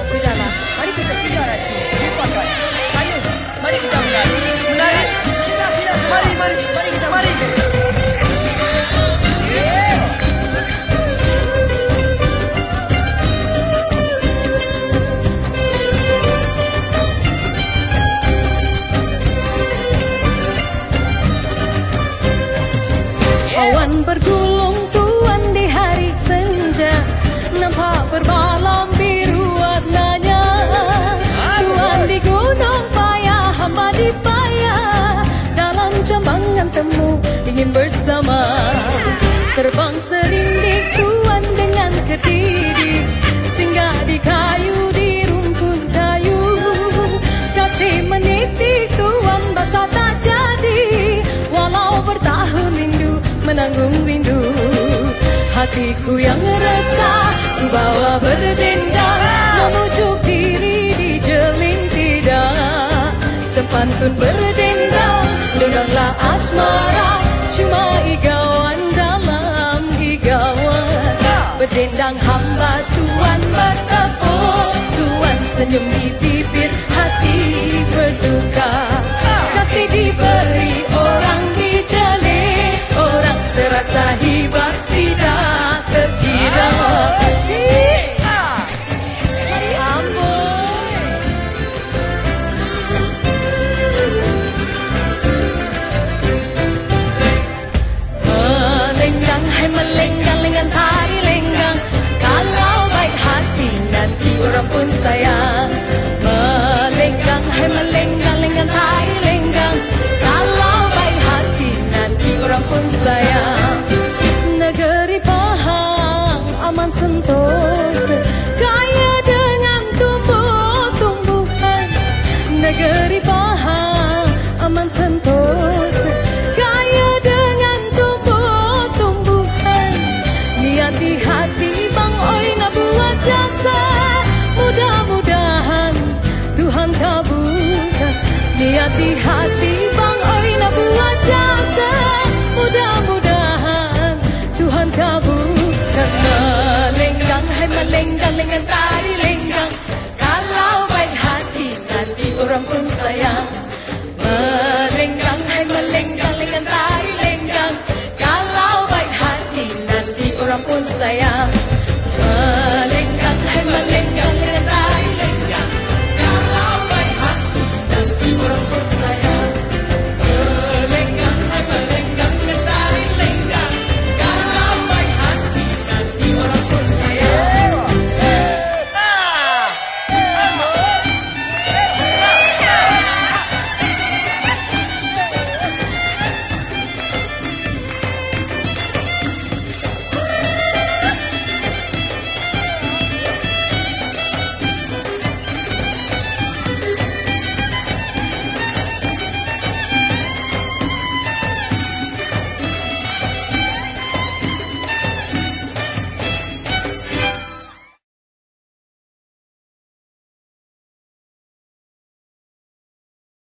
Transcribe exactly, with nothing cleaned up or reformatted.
Sudahlah, mari kita sudah lagi lupakan. Ayo, mari kita menari. Menari. Sudah, sudah, mari, mari, mari kita mari. Awan bergulung tuan di hari senja, nampak bermalam biru warnanya. Tuan di gunung payah, hamba di payah, dalam jambangan temu ingin bersama. Terbang serindik tuan dengan kediri, singgah di kayu di rumpun kayu. Kasih meniti tuan basah tak jadi, walau bertahun rindu menanggung rindu. Hatiku yang resah ku bawa berdendang, memujuk diri di jelin tidak. Sepantun berdendang, dengarlah asmara, cuma igawan dalam igawan. Berdendang hamba tuan bertepuk, tuan senyum di bibir, hati berduka. Kasih diberi orang dijalin, orang terasa hebat tidak terkira. Melenggang, hai melenggang dengan tari lenggang. Kalau baik hati nanti orang pun sayang. Melenggang, hai melenggang dengan tari lenggang. Kalau baik hati nanti orang pun sayang. Negeri Pahang aman sentosa, kaya dengan tumbuh-tumbuhan. Negeri Pahang aman sentosa, kaya dengan tumbuh-tumbuhan. Niat di hati bang oi nak buat jasa, mudah-mudahan Tuhan kabulkan. Niat di hati bang oi nak buat jasa, mudah-mudahan Tuhan kabulkan. Melenggang, hai melenggang dengan tari lenggang. Kalau baik hati nanti orang pun sayang. Melenggang, hai melenggang dengan tari lenggang. Kalau baik hati nanti orang pun sayang. Melenggang, hai melenggang dengan